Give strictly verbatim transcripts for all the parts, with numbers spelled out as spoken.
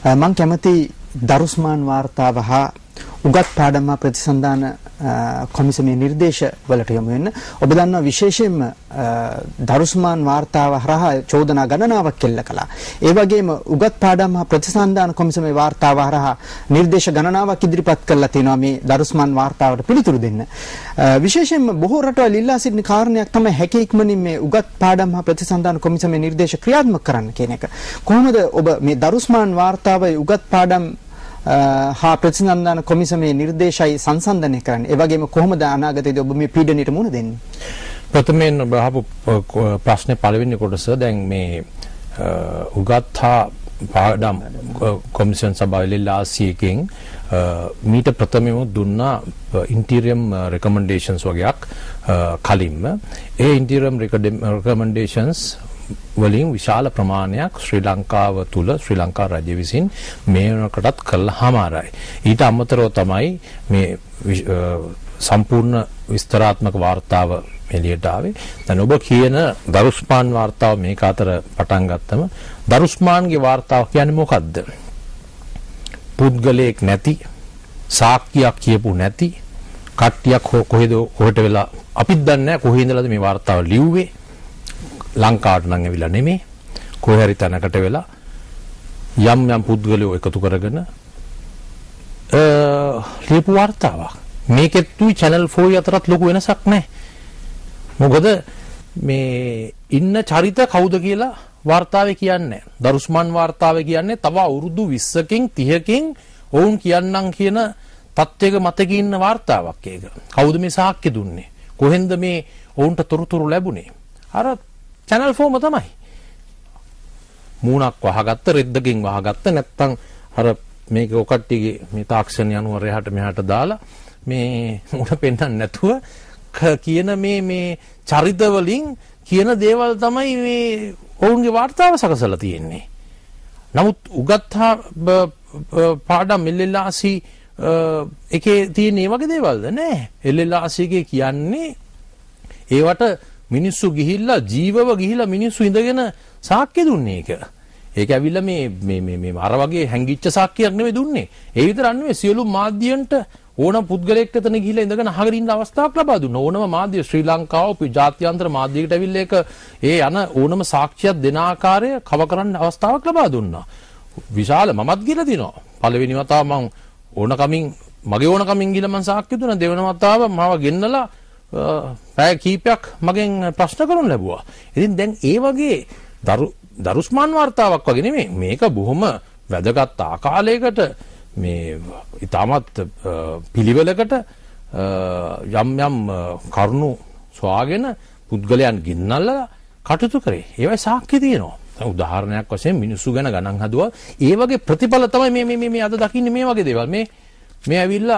මම කැමති දරුස්මාන් වාර්තාව හා උගත් පාඩම් ප්‍රතිසන්දාන කොමිසමේ නිර්දේශ වලට යොමු වෙන්න. ඔබ දන්නවා විශේෂයෙන්ම දරුස්මාන් වාර්තාව හරහා චෝදනා ගණනාවක් කෙල්ල කළා. ඒ වගේම උගත් පාඩම් ප්‍රතිසන්දාන කොමිසමේ වාර්තාව හරහා නිර්දේශ ගණනාවක් ඉදිරිපත් කළා තියෙනවා මේ දරුස්මාන් වාර්තාවට පිළිතුරු දෙන්න. විශේෂයෙන්ම බොහෝ රටවල් ඉල්ලා සිටින කාරණයක් තමයි හැකි ඉක්මනින් මේ උගත් පාඩම් ප්‍රතිසන්දාන කොමිසමේ නිර්දේශ ක්‍රියාත්මක කරන්න කියන එක. කොහොමද ඔබ මේ දරුස්මාන් වාර්තාවයි උගත් පාඩම් හා ප්‍රතිසන්දාන කොමිසමේ නිර්දේශයි සංසන්දනය කරන්නේ? ඒ වගේම කොහොමද අනාගතයේදී ඔබ මේ පීඩනයට මුහුණ දෙන්නේ? ප්‍රථමයෙන් ඔබ අහපු ප්‍රශ්නේ පළවෙනි කොටස දැන් මේ උගත් හා පාඩම් කොමිෂන් සභාවලෙලාසියකින් මීට ප්‍රථමයෙන්ම දුන්නා ඉන්ටීරියම් රෙකමෙන්ඩේෂන්ස් වගේක් කලින්ම ඒ ඉන්ටීරියම් රෙකමෙන්ඩේෂන්ස් වලින් විශාල ප්‍රමාණයක් ශ්‍රී ලංකාව තුල ශ්‍රී ලංකා රජය විසින් මේ වෙනකොටත් කළාමාරයි. ඊට අමතරව තමයි මේ සම්පූර්ණ විස්තරාත්මක වාර්තාව එළියට ආවේ. දැන් ඔබ කියන දරුස්මාන් වාර්තාව මේක අතර පටන් ගත්තම දරුස්මාන්ගේ වාර්තාව කියන්නේ මොකද්ද? පුද්ගලයෙක් නැති, සාක්කියක් කියපු නැති කට්ටියක් කොහෙද කොහෙට වෙලා අපිත් දන්නේ නැහැ කොහේ ඉඳලාද මේ වාර්තාව ලිව්වේ. ලංකාවට නම් ඇවිල්ලා නෙමෙයි, කොහේ හරි තැනකට වෙලා යම් යම් පුද්ගලයෝ එකතු කරගෙන අ ලියපු වාර්තාවක්. මේකෙත් තුයි channel four අතරත් ලොකු වෙනසක් නැහැ. මොකද මේ ඉන්න චරිත කවුද කියලා වාර්තාවේ කියන්නේ. දරුස්මාන් වාර්තාවේ කියන්නේ තව අවුරුදු විස්සකින් තිහකින් ඔවුන් කියන්නම් කියන තත්ත්වයක මතක ඉන්න වාර්තාවක් ඒක. කවුද මේ සාක්ෂි දුන්නේ? කොහෙන්ද මේ ඔවුන්ට තොරතුරු ලැබුණේ? අර channel four ම තමයි. මූණක් වහගත්ත, රෙද්දකින් වහගත්ත නැත්තම් අර මේක ඔකට්ටිගේ මේ තාක්ෂණය අනුව රෙහාට මෙහාට දාලා මේ මුණ පෙන්නන්න නැතුව කියන මේ මේ චරිත වලින් කියන දේවල් තමයි මේ ඔවුන්ගේ වාර්තාව සකසලා තියෙන්නේ. නමුත් උගත් පාඩම් එල්එල්ආර් එකේ තියෙන මේ වගේ දේවල්ද නැහැ. එල්එල්ආර් එකේ කියන්නේ ඒවට මිනිස්සු ගිහිල්ලා ජීවව ගිහිල්ලා මිනිස්සු ඉඳගෙන සාක්ෂි දුන්නේ ඒක. ඒක ඇවිල්ලා මේ මේ මේ මේ අර වගේ හැංගිච්ච සාක්ෂියක් නෙවෙයි දුන්නේ. ඒ විතරක් නෙවෙයි සියලු මාධ්‍යයන්ට ඕනම පුද්ගලයෙක්ට එතන ගිහිල්ලා ඉඳගෙන අහගෙන ඉන්න අවස්ථාවක් ලබා දුන්නා. ඕනම මාධ්‍ය ශ්‍රී ලංකාව ජාත්‍යන්තර මාධ්‍යයකට ඇවිල්ලා ඒක ඒ යන ඕනම සාක්ෂියක් දෙන ආකාරය කව කරන්න අවස්ථාවක් ලබා දුන්නා. විශාල මමත් ගිහලා දිනවා. පළවෙනි වතාව මම ඕනකමින් මගේ ඕනකමින් ගිහලා මම සාක්ෂි දුන්නා. දෙවන වතාව මාව ගෙන්නලා පැය කීපයක් මගෙන් ප්‍රශ්න කරන්න ලැබුවා. ඉතින් දැන් ඒ වගේ දරුස්මාන් වාර්තාවක් වගේ නෙමෙයි. මේක බොහොම වැදගත් ආකාරයකට මේ ඊටමත් පිළිවෙලකට යම් යම් කරුණු සොයාගෙන පුද්ගලයන් ගෙන්නල්ලා කටයුතු කරේ. ඒවයි සාක්ෂි තියෙනවා. උදාහරණයක් වශයෙන් මිනිස්සු ගැන ගණන් හදුවා. ඒ වගේ ප්‍රතිඵල තමයි මේ මේ මේ අද දකින්නේ මේ වගේ දේවල්. මේ මේ ඇවිල්ලා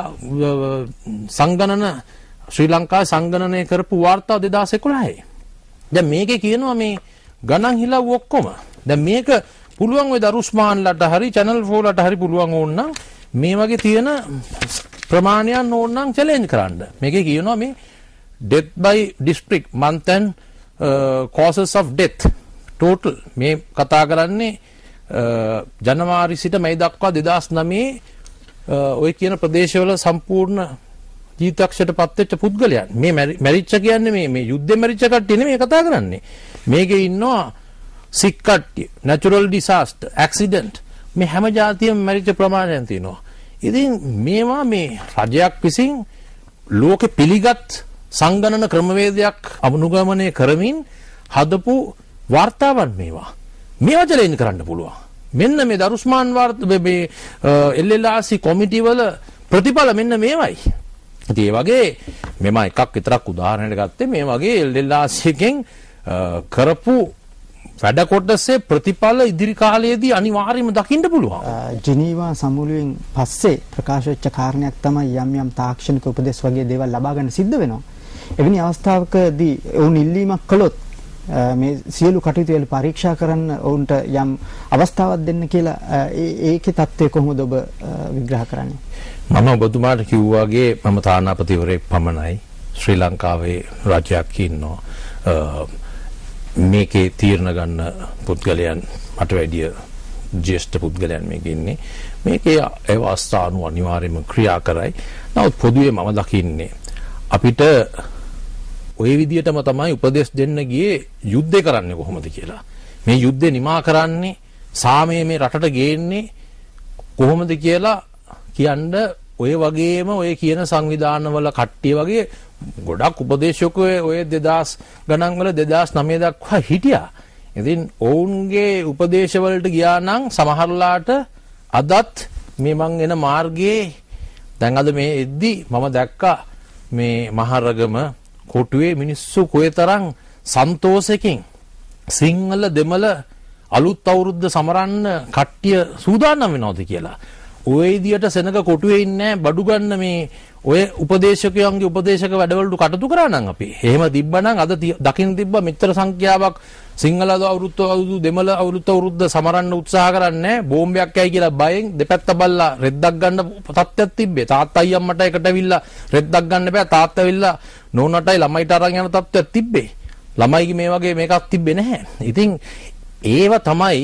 සංගණන ශ්‍රී ලංකාවේ සංගණනය කරපු වාර්තාව දෙදාස් එකොළහේ. දැන් මේකේ කියනවා මේ ගණන් හිලව් ඔක්කොම. දැන් මේක පුළුවන් ඔය දරුස්මාන්ලට හරි channel four ලට හරි පුළුවන් ඕනනම් මේ වගේ තියෙන ප්‍රමාණයන් ඕනනම් challenge කරන්න. මේකේ කියනවා මේ death by district month and uh, causes of death total මේ කතා කරන්නේ ජනවාරි සිට මැයි දක්වා දෙදාස් නවයේ ඔය කියන ප්‍රදේශවල සම්පූර්ණ ජීවිතක්ෂයට පත්වෙච්ච පුද්ගලයන්. මේ මැරිච්ච කියන්නේ මේ මේ යුද්ධෙ මැරිච්ච කට්ටිය නෙමෙයි කතා කරන්නේ. මේකේ ඉන්නවා සික් කට්ටිය, natural disaster, accident මේ හැම જાතියෙම මැරිච්ච ප්‍රමාණයක් තියෙනවා. ඉතින් මේවා මේ රජයක් විසින් ලෝකෙ පිළිගත් සංගණන ක්‍රමවේදයක් අනුගමනය කරමින් හදපු වාර්තාවන් මේවා. මේවා චලෙන්ජ් කරන්න පුළුවන්. මෙන්න මේ දරුස්මාන් වාර්තා මේ එල්එල්ආර් කොමිටි වල ප්‍රතිඵල මෙන්න මේවයි. ඉතින් ඒ වගේ මෙම එකක් විතරක් උදාහරණයක් ගත්තේ මේ වගේ එල්එල්ආර් එකෙන් කරපු වැඩ කොටසේ ප්‍රතිඵල ඉදිරි කාලයේදී අනිවාර්යයෙන්ම දකින්න පුළුවන්. ජිනීවා සමුළුවෙන් පස්සේ ප්‍රකාශ වෙච්ච කාරණයක් තමයි යම් යම් තාක්ෂණික උපදෙස් වගේ දේවල් ලබා ගන්න සිද්ධ වෙනවා. එවැනි අවස්ථාවකදී වුන් ඉල්ලීමක් කළොත් මේ සියලු කටයුතු වල පරීක්ෂා කරන්න ඔවුන්ට යම් අවස්ථාවක් දෙන්න කියලා ඒකේ தත්ත්වය කොහොමද ඔබ විග්‍රහ කරන්නේ? මම ඔබතුමාට කිව්වාගේ මම තානාපතිවරයෙක් පමණයි. ශ්‍රී ලංකාවේ රජයක් ඉන්නවා. මේකේ තීරණ ගන්න පුද්ගලයන් මට වැඩිය ජ්‍යෙෂ්ඨ පුද්ගලයන් මේක ඉන්නේ. මේකේ ඒ අවස්ථා අනුව අනිවාර්යයෙන්ම ක්‍රියා කරයි. නමුත් පොදුවේ මම දකින්නේ අපිට ওই විදියටම තමයි උපදෙස් දෙන්න ගියේ යුද්ධය කරන්නේ කොහොමද කියලා. මේ යුද්ධේ නිමා කරන්නේ සාමය මේ රටට ගේන්නේ කොහොමද කියලා කියන්න ඔය වගේම ඔය කියන සංවිධානවල කට්ටිය වගේ ගොඩක් උපදේශකයෝ ඔය දෙදාස් ගණන් වල දෙදාස් නවය දක්වා හිටියා. ඉතින් ඔවුන්ගේ උපදේශවලට ගියා නම් සමහරලාට අදත් මේ මං එන මාර්ගයේ දැන් අද මේ එද්දි මම දැක්කා මේ මහරගම කොටුවේ මිනිස්සු කොයිතරම් සන්තෝෂයෙන් සිංහල දෙමළ අලුත් අවුරුද්ද සමරන්න කට්ටිය සූදානම් වෙනවද කියලා. ඔය විදියට සෙනග කොටුවේ ඉන්නේ බඩු ගන්න මේ ඔය උපදේශකයන්ගේ උපදේශක වැඩවලට කටයුතු කරා නම් අපි. එහෙම තිබ්බනම් අද දකින්න තිබ්බ මෙච්චර සංඛ්‍යාවක් සිංහල අවුරුද්ද අවුරුදු දෙමළ අවුරුද්ද අවුරුද්ද සමරන්න උත්සාහ කරන්නේ බෝම්බයක් යයි කියලා බයෙන් දෙපැත්ත බල්ලා රෙද්දක් ගන්න තත්ත්වයක් තිබ්බේ. තාත්තා අයියා මට එකට ඇවිල්ලා රෙද්දක් ගන්න බෑ. තාත්තා ඇවිල්ලා නෝනටයි ළමයිට අරන් යන තත්ත්වයක් තිබ්බේ. ළමයිගේ මේ වගේ මේකක් තිබ්බේ නැහැ. ඉතින් ඒව තමයි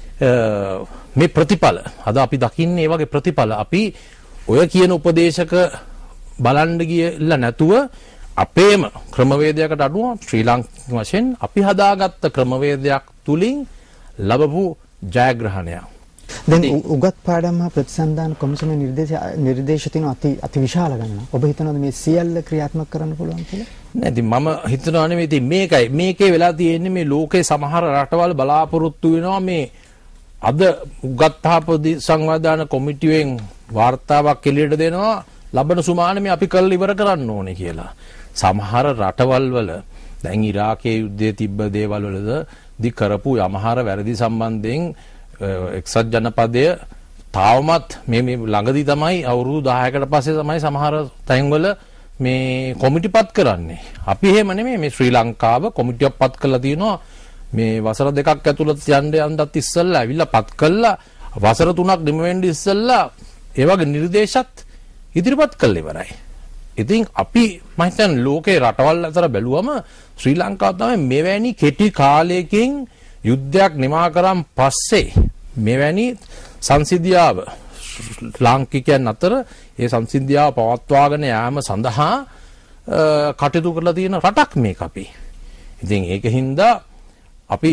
මේ ප්‍රතිඵල. අද අපි දකින්නේ ඒ වගේ ප්‍රතිඵල. අපි ඔය කියන උපදේශක බලන්න ගියලා නැතුව අපේම ක්‍රමවේදයකට අනුව ශ්‍රී ලංකික වශයෙන් අපි හදාගත්ත ක්‍රමවේදයක් තුලින් ලැබපු ජයග්‍රහණය. දැන් උගත් පාඩම් හා ප්‍රතිසන්දාන කොමිසමේ නිර්දේශ නිර්දේශ තියෙන අති අති විශාල ගණනක්. ඔබ හිතනවද මේ සියල්ල ක්‍රියාත්මක කරන්න පුළුවන් කියලා? නෑ ඉතින් මම හිතනවා නෙමෙයි ඉතින් මේකයි මේකේ වෙලා තියෙන්නේ මේ ලෝකේ සමහර රටවල් බලාපොරොත්තු වෙනවා මේ අද උගත් හා ප්‍රතිසංවාදාන කොමිටුවෙන් වාර්තාවක් එළියට දෙනවා ලබන සුමාන මේ අපි කරලා ඉවර කරන්න ඕනේ කියලා. සමහර රටවල් වල දැන් ඉරාකයේ යුද්ධයේ තිබ්බ දේවල් වලද දි කරපු යමහර වැරදි සම්බන්ධයෙන් එක්සත් ජනපදය තාවමත් මේ මේ ළඟදී තමයි අවුරුදු දහයකට පස්සේ තමයි සමහර තැන්වල මේ කොමිටිපත් කරන්නේ. අපි එහෙම නෙමෙයි මේ ශ්‍රී ලංකාව කොමිටියක් පත් කරලා තියෙනවා මේ වසර දෙකක් ඇතුළත යන්න යන්නත් ඉස්සෙල්ලා ඇවිල්ලා පත් කළා වසර තුනක් නිම වෙන්න ඉස්සෙල්ලා ඒ වගේ නිර්දේශත් ඉදිරිපත් කළ ඉවරයි. ඉතින් අපි මම හිතන්නේ ලෝකේ රටවල් අතර බැලුවම ශ්‍රී ලංකාව තමයි මෙවැනි කෙටි කාලයකින් යුද්ධයක් නිමා කරන් පස්සේ මෙවැනි සංසිද්ධියාව ලාංකිකයන් අතර ඒ සංසිද්ධියාව පවත්වාගෙන යාම සඳහා කටයුතු කරලා තියෙන රටක් මේක අපි. ඉතින් ඒකින්ද අපි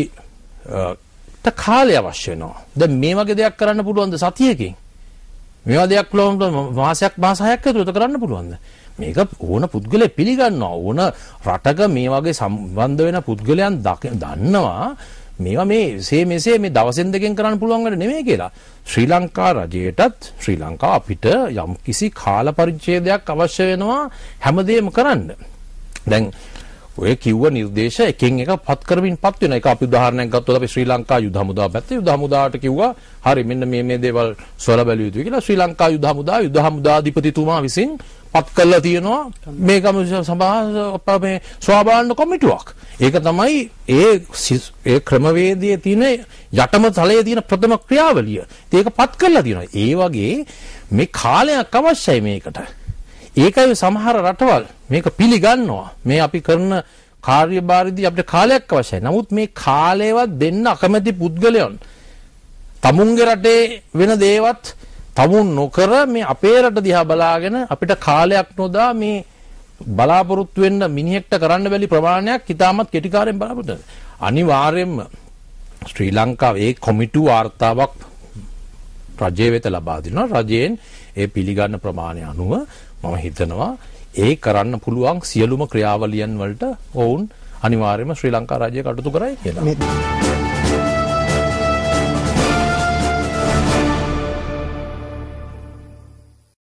ත කාලය අවශ්‍ය වෙනවා. දැන් මේ වගේ දෙයක් කරන්න පුළුවන්ද සතියකින්? මේවා දෙයක් ලොම්ද මාසයක් මාස හයක් ඇතුළත කරන්න පුළුවන්ද? මේක ඕන පුද්ගලයා පිළිගන්නවා. ඕන රටක මේ වගේ සම්බන්ධ වෙන පුද්ගලයන් දන්නවා මේවා මේ සේ මෙසේ මේ දවසෙන් දෙකෙන් කරන්න පුළුවන් වැඩ නෙමෙයි කියලා. ශ්‍රී ලංකා රජයටත් ශ්‍රී ලංකාව අපිට යම් කිසි කාල පරිච්ඡේදයක් අවශ්‍ය වෙනවා හැමදේම කරන්න. දැන් ඔය කිව්ව නිර්දේශ එකෙන් එක පත් කරමින් පත් වෙන එක අපි උදාහරණයක් ගත්තොත් අපි ශ්‍රී ලංකා යුද හමුදාව පැත්තේ යුද හමුදාවට කිව්වා හරි මෙන්න මේ මේ දේවල් සොයලා බැලිය යුතුයි කියලා ශ්‍රී ලංකා යුද හමුදාව යුද හමුදාධිපතිතුමා විසින් පත් කළා තියෙනවා මේකම සභා මේ ස්වාභාවික කොමිටුවක්. ඒක තමයි ඒ ඒ ක්‍රමවේදයේ තියෙන යටම තලයේ තියෙන ප්‍රථම ක්‍රියාවලිය. ඒක පත් කරලා තියෙනවා. ඒ වගේ මේ කාලයක් අවශ්‍යයි මේකට. ඒකයි සමහර රටවල් මේක පිළිගන්නවා. මේ අපි කරන කාර්යභාරයේදී අපිට කාලයක් අවශ්‍යයි. නමුත් මේ කාලයවත් දෙන්න අකමැති පුද්ගලයන් තමුන්ගේ රටේ වෙන දේවත් තමුන් නොකර මේ අපේ රට දිහා බලාගෙන අපිට කාලයක් නොදා මේ බලාපොරොත්තු වෙන්න මිනිහෙක්ට කරන්න බැරි ප්‍රමාණයක් ඉතාමත් කෙටි කාලෙන් බලාපොරොත්තු වෙනවා. අනිවාර්යයෙන්ම ශ්‍රී ලංකාවේ ඒ කොමිටු වාර්තාවක් රජය වෙත ලබා දෙනවා. රජයෙන් ඒ පිළිගන්න ප්‍රමාණය අනුව මම හිතනවා ඒ කරන්න පුළුවන් සියලුම ක්‍රියාවලියන් වලට ඔවුන් අනිවාර්යයෙන්ම ශ්‍රී ලංකා රාජ්‍යය කටයුතු කරයි කියලා.